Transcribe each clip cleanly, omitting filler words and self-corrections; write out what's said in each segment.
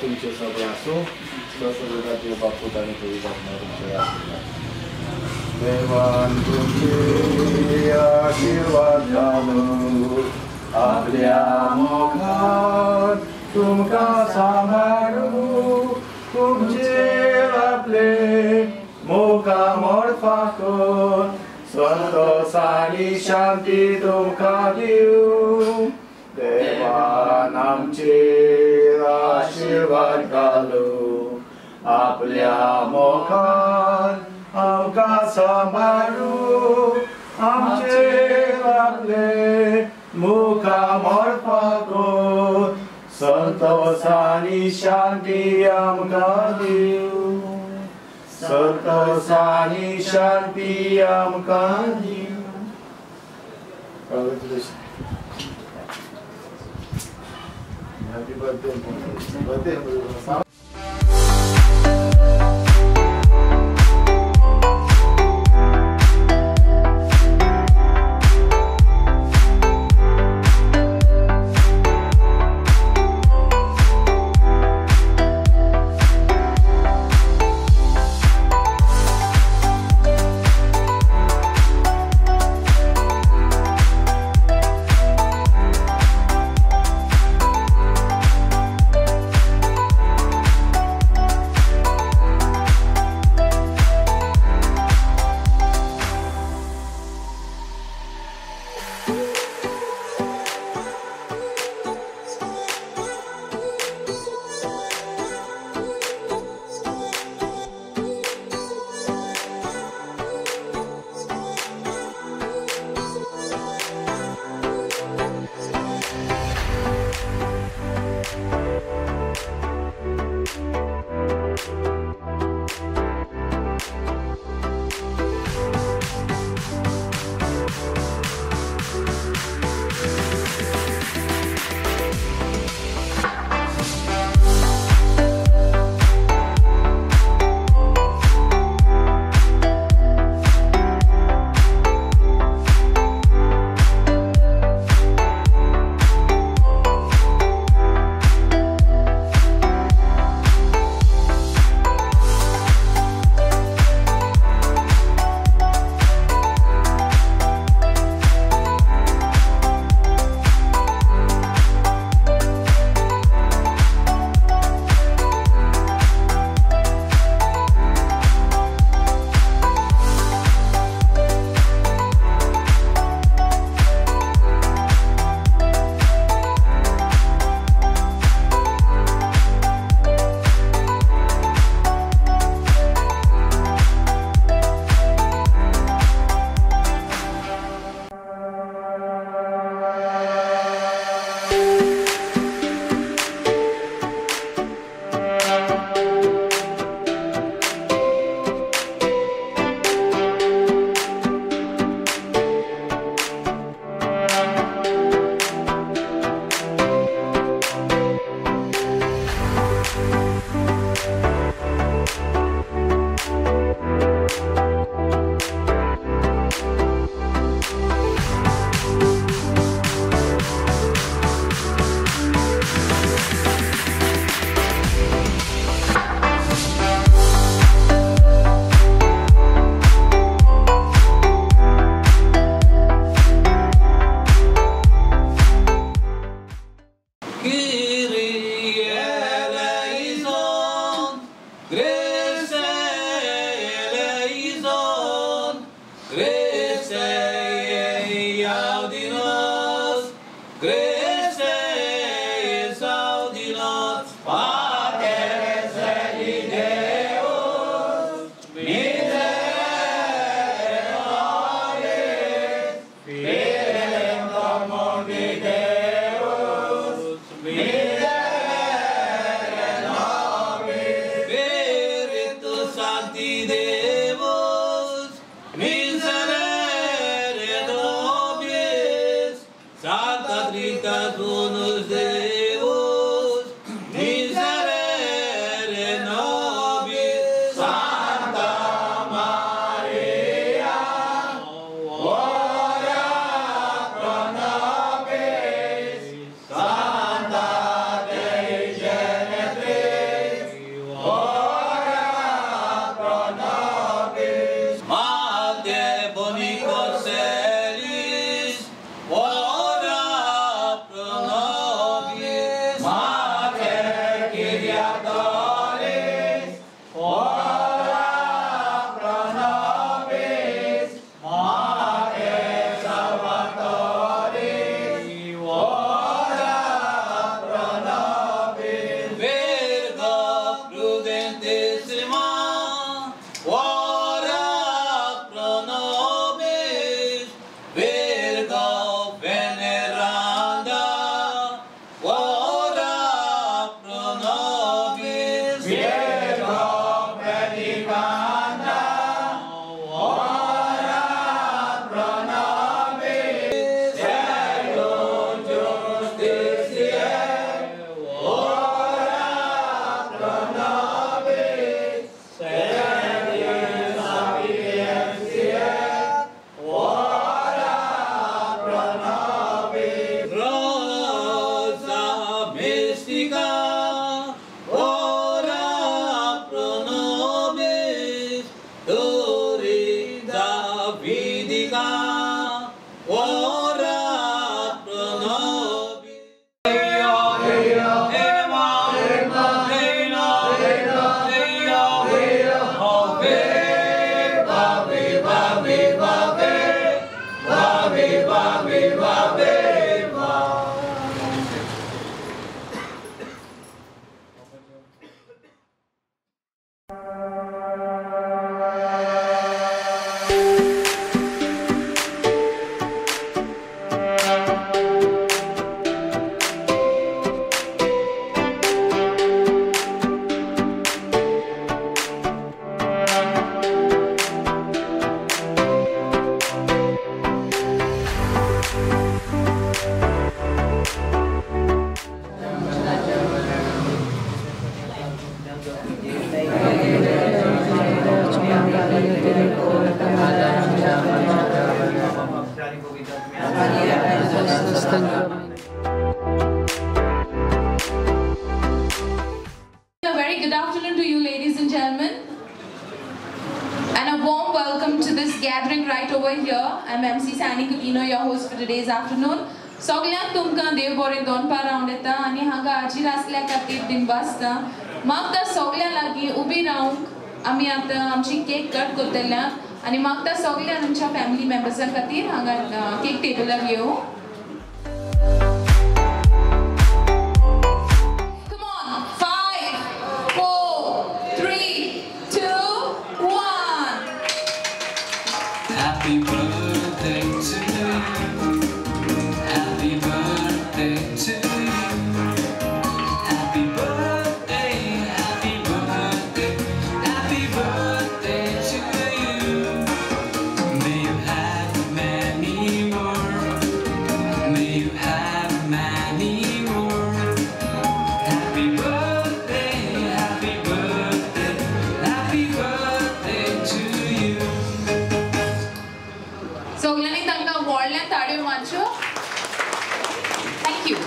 Sfince Săbreasu, stă să vedeți eu bacuta necuită în râmcerească. Devan Dumcheia Shivadjanu, Abriamokan, Tumka Samaru, Kumchelaple, Muka Morfakon, Svantosani Shanti Tumka Diu, Devanam Chira Shivadjanu, Abriamokan, Amka Samaru, Amchelaple, Muka Morfakon, Santosani Shanti Amkadiu, Santosani Shanti Amkadiu. Happy birthday, birthday. Deus, miserere Vidika Ora Pranobi Heya Heya Hema Hema Hena Hena Heya Heya Bhave Bhave Bhave Bhave Bhave Bhave Bhave A very good afternoon to you, ladies and gentlemen, and a warm welcome to this gathering right over here. I'm MC Sani Kukino, your host for today's afternoon. Sogolyank tumka dev bore दोन पार round येता आनी हांगा आजीर आसल्या खातीर दिनवासता म्हाका त्या सगळ्या लागीं उबी रावंक आमी आतां आमची केक कट करतल्या आनी म्हाका त्या सगळ्या आमच्या फॅमिली मेंबर्सां खातीर हांगा केक टेबलार येवं. Happy birthday to you. Happy birthday to you. Happy birthday, happy birthday, happy birthday to you. May you have many more. May you have many more. Happy birthday, happy birthday, happy birthday to you. सगळ्यांनी तांकां व्हडल्यान ताळयो मारच्यो. Thank you.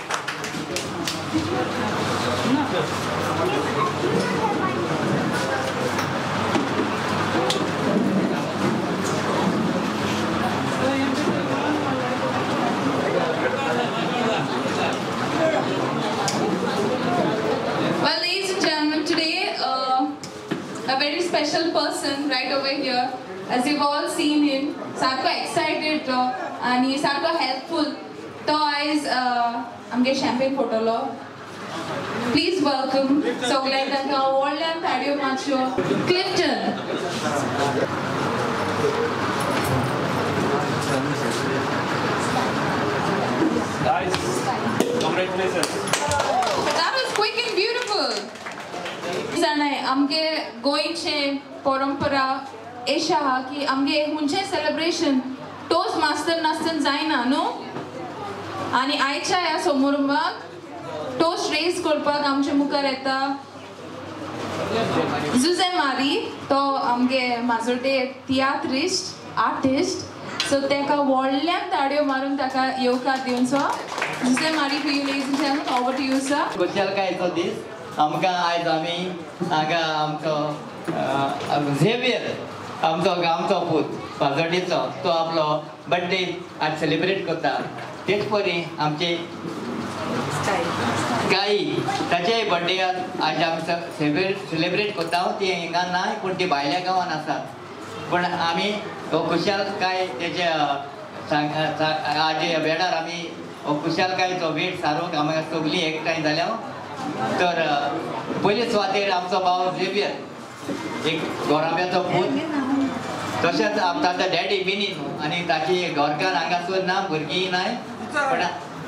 Well, ladies and gentlemen, today a very special person right over here. As you've all seen him, सारको excited आणि सारको helpful. तो आयज आमगे champagne फोटोलो. Please welcome सगळ्यांक तांकां व्हडल्यान ताळयो मारच्यो. Clifton. Guys, congratulations. That was quick and beautiful. जाणाय आमगे गोंयचे परंपरा अशें आहा की आमगे हुंचे सेलिब्रेशन टोस्ट मास्टर नासतना जायना न्हू. आनी आयच्या ह्या समारंभाक टोस्ट रेज करपाक आमचे मुखार येता जुझे मारी. तो आमगे माजोड्डे तियात्रिस्ट आर्टिस्ट. सो ताका व्हडल्यान ताळयो मारून ताका येवकार दिवचो. Jose Mari for you ladies and gentleman. Over to you sir. खुशालकायेचो दीस. आमकां आयज आमी हांगा आमचो झेवियर आमचो गांवचो पूत माजोड्डेचो तो आपलो बर्थडे आज सेलिब्रेट करता. तेच परी आमचे गाई ताचे बर्थडे आज आमी सेलिब्रेट करता. ती हिंगा नाय पूण ती भायल्या गांवान आसात. पूण आमी खुशालकाय तेजे आजे वेळार आमी खुशालकायेचो वेट सारूंक आमकां सगळीं एकठांय जाल्या. तर पयले सुवातेर आमचो भाव झेवियर एक गोराब्याचो पूत. तशेंच ताचो डॅडी बिनीन आनी ताची घरकार हांगासर ना भुरगीं नाय पण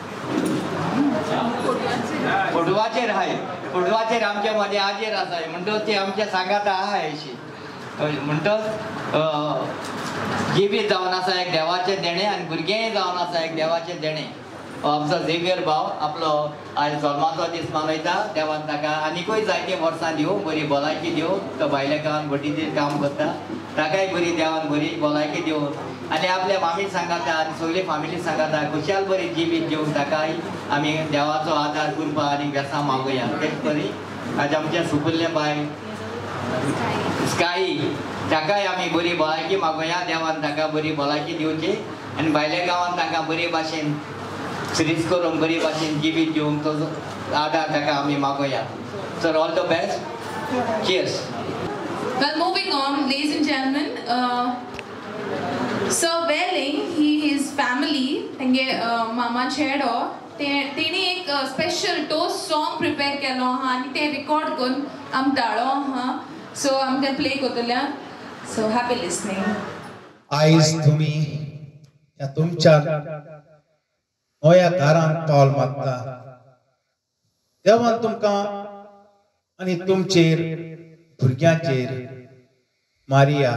फोटवाचेर आहाय. फोटवाचेर आमच्या मदें आजेर आसाय म्हणटच ती आमच्या सांगात आहाय अशी. म्हणटच जिवीत जावन आसा एक देवाचें देणें आनी भुरगेंय जावन आसा एक देवाचें देणें. आमचो झेवियर भाव आपलो आज जल्माचो दीस मनयता. देवान ताका आनीकूय जायते वर्सां दिवं, बरी भलायकी दिवं. तो भायल्या गांवांत भटीचेर काम करता. ताकाय बरी देवान बरी भलायकी दिवं आनी आपल्या मामी सांगाता आनी सगळी फामिली सांगाता खुशाल बरी जिवीत दिवंक ताकाय आमी देवाचो आदार करपा आनी बेसां मागुया. तेच बरी आज आमच्या सुपुल्ले बाय स्काई ताकाय आमी बरी भलायकी मागोया देवान ताका बरी भलायकी दिवची आनी भायल्या गांवांत तांकां बरे भाशेन सिरीज करून बरी भाशेन जिवीत दिवंक तो आदार ताका आमी मागोया. Sir all the best. Cheers. Well, moving on, ladies and gentlemen, Sir Welling, his family, तेंगे मामा चेडो, तेणी एक स्पेशल टोस्ट सॉन्ग प्रिपेअर केलो हा आनी ते रिकॉर्ड करून आम धाडो हा. सो आम ते प्ले करतले. So happy listening. आयज तुम्ही या तुमच्या नव्या घरांत पावल मारता. देवान तुमकां आनी तुमचेर भुरग्यांचेर मारिया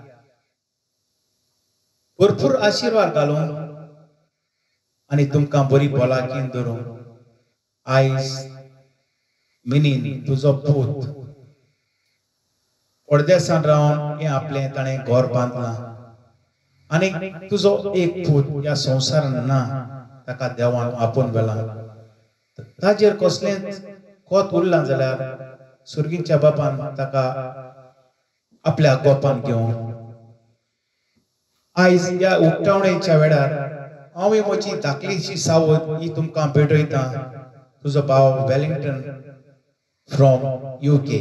भरपूर आशीर्वाद घालून आनी तुमकां बरी भलायकीन दवरूं. आयज मिनीन तुजो पूत परदेसान रावन हें आपलें ताणें घर बांदलां आनी तुजो एक पूत ह्या संवसारान ना ताका देवान आपोवन व्हेलां. ताजेर कसलेंच कोत उरलां जाल्यार सुर्गीच्या बापान ताका आपल्या गोपान घेवन आयज ह्या उक्तावणेच्या वेळार हांव म्हजी धाकलीशी सावत ही तुमकां भेटयतां. तुजो भाव वेलिंगटन फ्रॉम UK.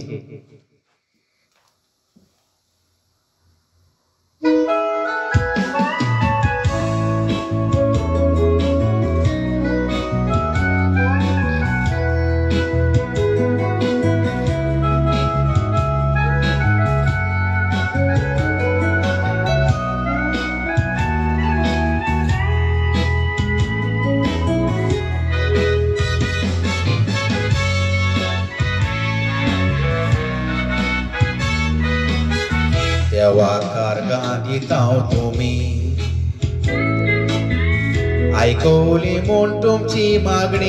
देवा कारगां दितां तुमी आयकवली म्हूण तुमची मागणी.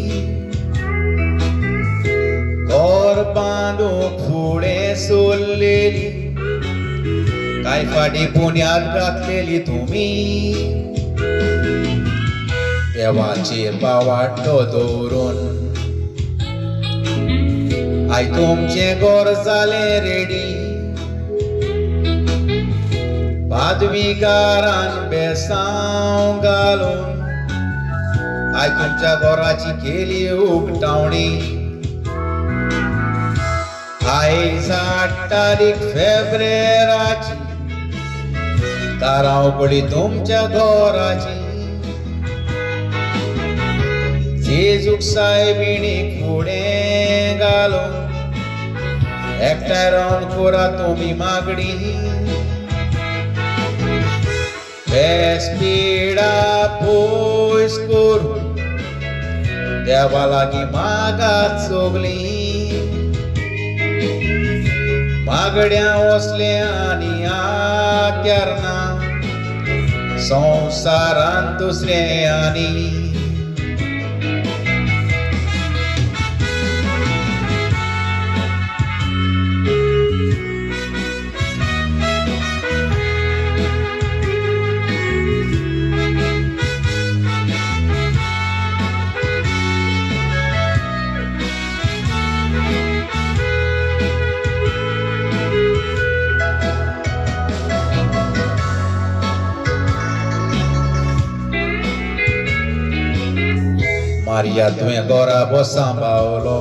घर बांदूंक फुडें सोल्लेली काय फाटी पुण्यात घातलेली तुमी. देवाचेर पावाटो दवरून आय तुमचें घर जालें रेडी. पादवीकारान बेसांव घालून आय तुमच्या घराची केली उक्तावणी. आयज 8 तारीख फेब्रेराची दारां उगडी तुमच्या घराची. जेजूक सायबिणीक फुडें घालून एकठांय रावन कोरा तुमी मागणी. बेस्पिडा पयस करून देवा लागीं मागात सोगलीं. मागड्यां वसलें आनी आत्यार ना संवसारांत दुसरें आनी. Maria तुवें घरा सांबाळलो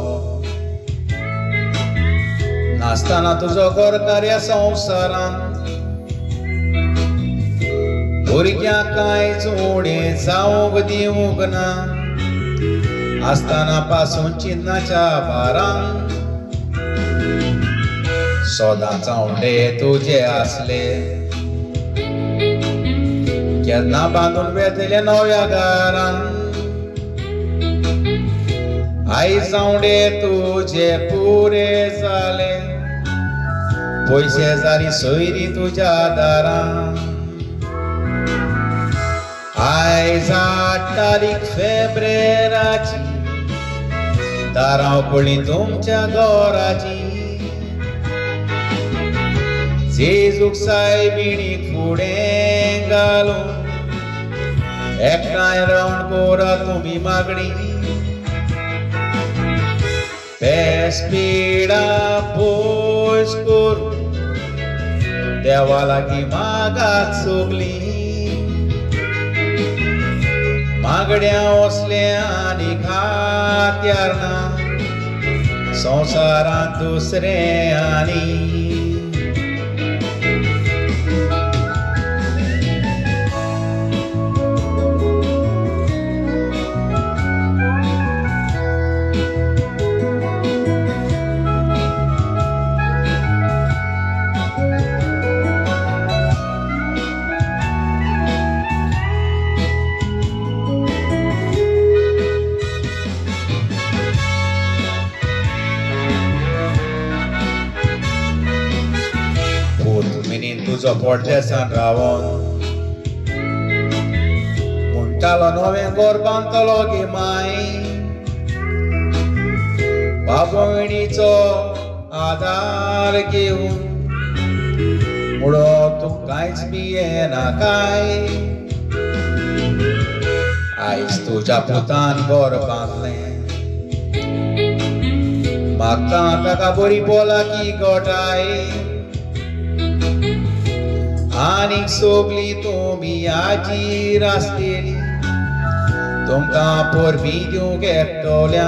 नासतना तुजो घर कार्य संवसारांत भुरग्यांक कांयच उणें जावंक दिवंक ना. आसतना पासून चिन्नाच्या भारांक सदांच आवडे तुजे आसले. केन्ना बांदून वेतले नव्या घरांत आयज आवडे तुजे पुरे जाले. पयशे जाली सोयरी तुज्या दारां. आयज 8 तारीख फेब्रेराची दारां उगडलीं तुमच्या घराची. जेजूक सायबिणीक फुडें घालून एकठांय रावन कोरा तुमी मागणी. बेस्पिडा पयस करून देवा लागी मागात सोगली मागड्या वसले आनी खात्यार ना संसारांत दुसरे आनी तुझो पोटलेसान रावोन म्हणटालो नवें गोर बांदतलो गे माय बाबणीचो आधार घेवन मुळो तूं कांयच बी येना काय आयज तुज्या पुतान गोर बांदलें मागता ताका बरी पोलाकी गोठाय आनीक सोगली तुमी आजीर आसलेली तुमकां पोरबी दिवंक येतोल्या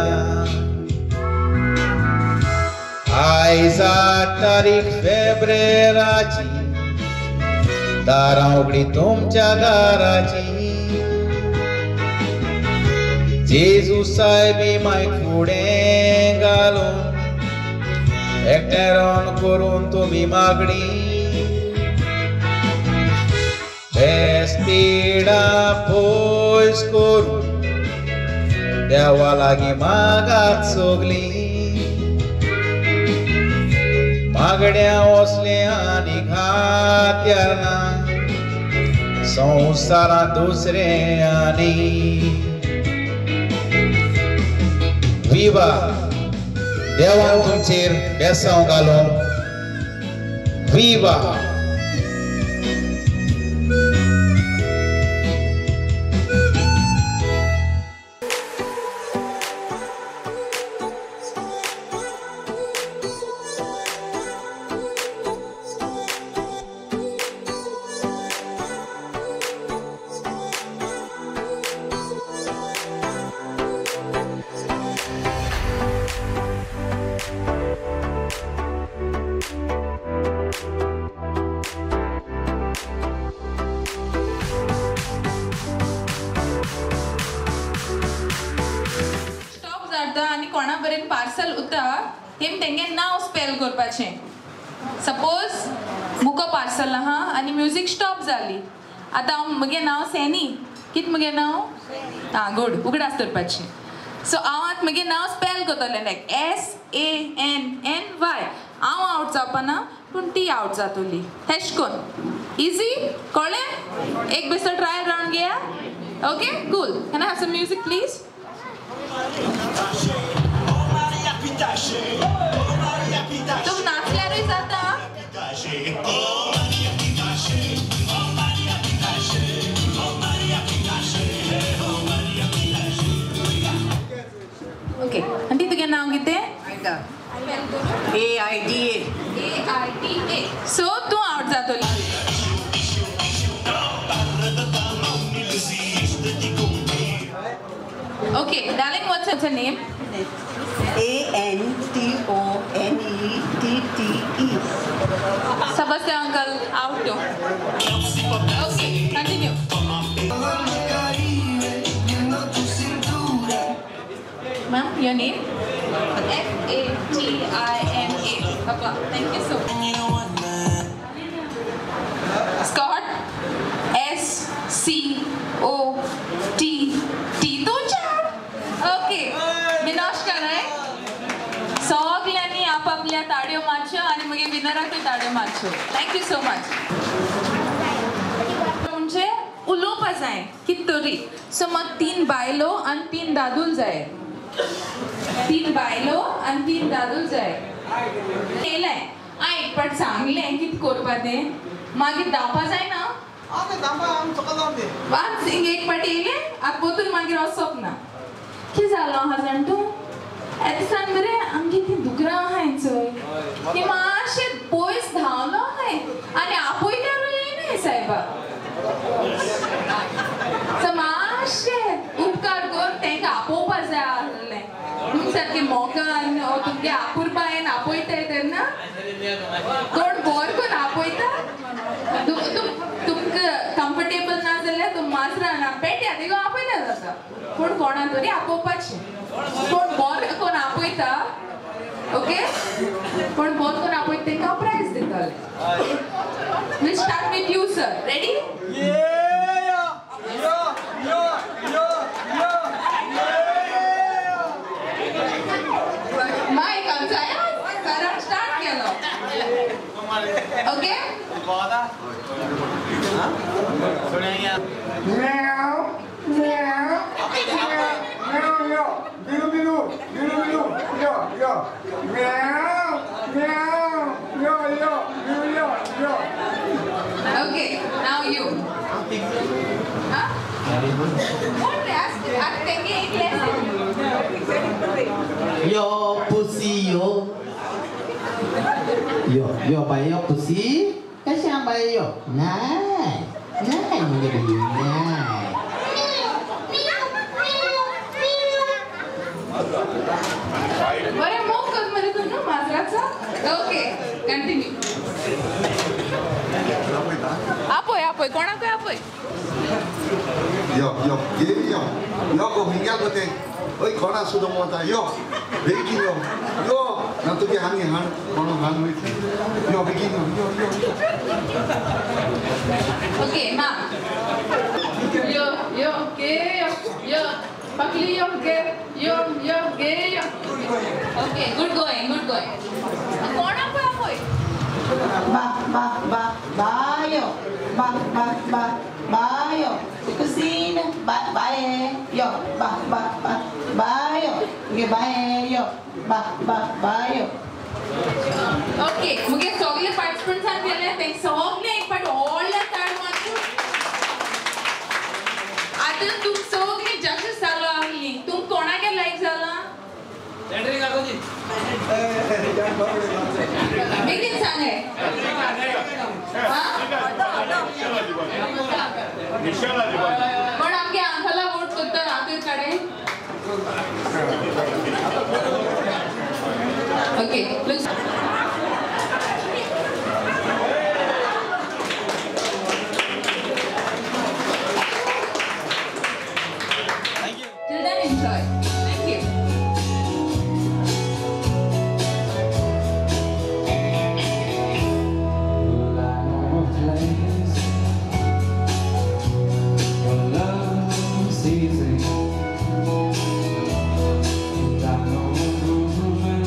आयज 8 तारीख फेब्रेराची दारां उगडी तुमच्या दाराची जेजू साहेबी माय फुडें घालून एकठांय रावन करून तुमी मागणी Despida pois coru देवा लागी मागात सोगली मागड्या वसले आनी खात्यार ना संसारांत दुसरे आनी विवा देवान तुमचेर बेसांव घालूं विवा आणि कोणा पर्यंत पार्सल उरता तेम तेंगे नाव स्पेल करपाचें सपोज मुको पार्सल आहा आनी म्युजीक स्टॉप जाली आतां हांव म्हगे नांव सॅनी कित म्हगे नांव आं गुड उगडास धरपाचें सो हांव आतां म्हगे नांव स्पेल करतलें लायक SANNY हांव आवट जावपाना पूण ती आवट जातली तेश कोन इजी कळ्ळें एक बेश्टो ट्रायल रावंड घेया okay cool can I have some music please तुम नाचल्यारूय जाता ओके आंटी तुगे नाव कितें AIDA सो तूं आवट जातली okay darling what's your name ANTONETTE Sebastian uncle out to okay continue ma'am your name FATIMA Papa thank you so much Scott SCOTT तो चार ओके विनाश कराय सगळ्यांनी आपापल्या ताड्यो मारच्यो आणि मगे विनराक ताड्यो मारच्यो थँक्यू सो मच म्हणजे उलोवपा जाय कित तरी सो म्हाका 3 बायलो आनी 3 दादूल जाय 3 बायलो आनी 3 दादूल जाय केलें हांव एक पाट सांगलें कित करपा तें मागीर धांवपा जायना सिंग एक पाटी येयलें आतां पोतून मागीर वचप ना कितें जालो आहा जाण तूं येता दिसान मरे आमगे ती दुकरां आहाय चोय ती मातशें पयस धांवलो आहाय आनी आमगे आपुरबायेन आपयताय तेन्ना कोण बोर कोण आपयता तुमकां कम्फर्टेबल ना जाल्यार तुम माजरां ना पेट्या तिगो आपयल्या जाता पूण कोणा तरी आपोवपाचें कोण बोर कोण आपयता ओके कोण बोर कोण आपयता तांकां प्रायज दिताले We'll start with you, sir. Ready? Mike, I'm tired. Karan, start केलो. Okay? Okay, now you. Huh? What? Ask taking it lesson. Yo pussy yo by yo pussy kasi ang by yo nay mga bayi nay बरे मोक कर मरे तुनु माजराचा Okay, continue. Apoy कोणाक apoy yo ko hingal ko te oi khona sudo mota yo beki yo na to ke hangi han kono han hoi yo beki yo Okay, ma. Yo, ke yo. Pakli yo ke yo ke yo. Okay, good going. Kona apoy. Bayo. Kusina. Yo. Bayo. Bayo. Okay, मुझे सगळे participants आन गेले ते सगळे एक पाट all start मारतो आता तुम सगळे जजेस चालू आली तुम कोणाके लाईक झाला सेंटरिंग काकोजी बेगीन सांगे पण आमगे आंखाला वोट करता रात्री कडे Okay, looks. Thank you. Till then, enjoy. Thank you. Well, I know a place where love's easy. And I know a woman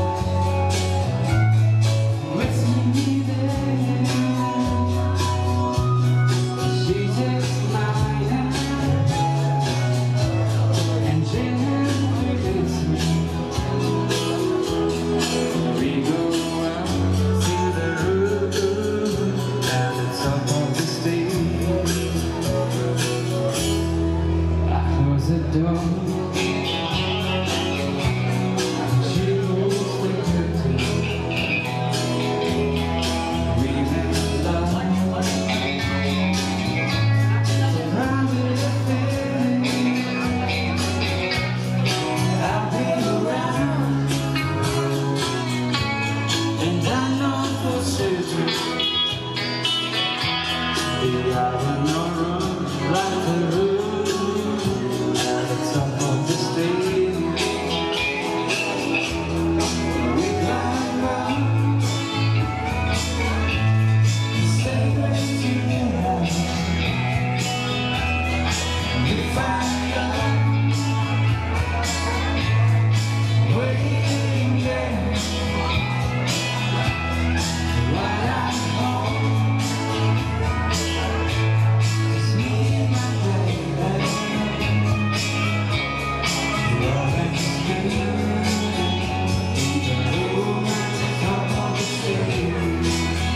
with me there. She takes my hand and gently leads me. We go out to the road at the top of the stage. I close the door and she moves the curtain. We make love surrounded the bed. I've been around and I know for certain the other no room like the room at the top of the stage. We climb up and stay close together. We find love waiting there. Right at home, it's me and my baby. Loving you in the room at the top of the stage.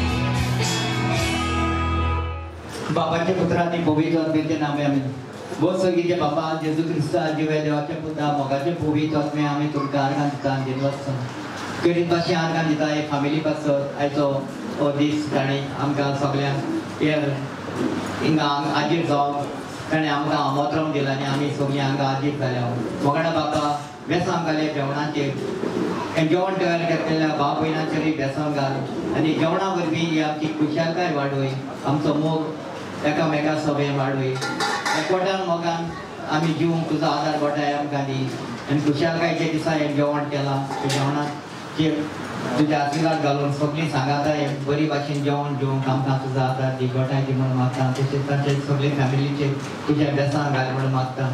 बाबाच्या पुत्रांनी पवित्र आत्म्याचे नामे आम्ही बहुत सगळीचे बाबा जेजू ख्रिस्त जिवे देवाचे पुता मोगाचे पवित्र आत्मे आम्ही तुमकां आर्गां दिता दिनवास करीत भाशेन आर्गां दिता एक फॅमिली पासत आयचो हो दीस ताणी आमकां सगळ्यांक हिंगा आजीर जावंक ताणें आमकां आमंत्रण दिलां आनी आमी सगळीं हांगा आजीर जाल्या मोगाडा बाबा वेस आमकां जेवणाचेर जेवण तयार केलेल्या भाव भयणांचेरय बेसन घाल आनी जेवणा वरवीं आमची खुशालकाय वाडोय आमचो मोग एकामेका सभेन वाडोय एकवटान मोगान आमी जिवंक तुजो आदार घोटाय आमकां दी आनी खुशालकायच्या दिसा हें जेवण केलां त्या जेवणाचे तुजे आशिर्वाद घालून सगळीं सांगाताय बरी भाशेन जेवण जेवंक आमकां तुजो आदार दी घोटाय दी म्हणून मागता तशेंच तांचे सगळे फॅमिलीचे तुज्या बेसान घाल म्हणून मागता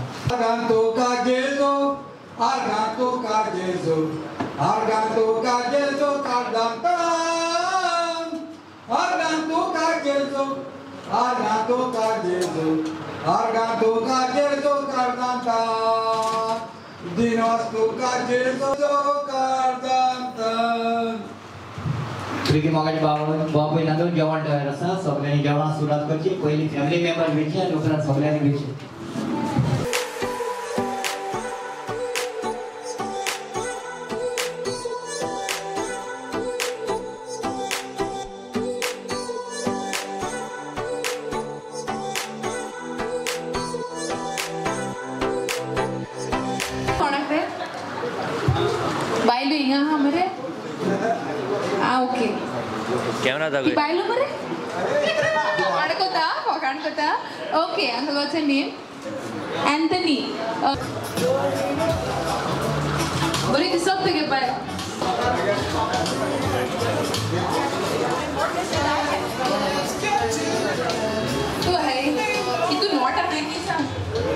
Arganto cajezo, arganto cajezo, cardantan. Arganto cajezo, arganto cajezo, arganto cajezo, cardantan. Dinosto cajezo, cardantan. प्रिगी मोगाचे बाबा भयणांचो जेवण तयार आसा सगळ्यांनी जेवणाक सुरवात करची पयली फॅमिली मेंबर वेची आनी उपरांत सगळ्यांनी वेची बायलो हिंगा हा मरे ओके कैमरा था बायलो मरे काणकोता okay and what's her name Anthony बरी दिसत तुगे बाय तू है इतू नोट आहे की सांग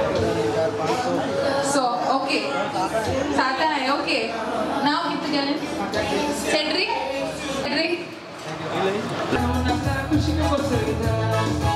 so okay साता है okay now कितने गेले Cedric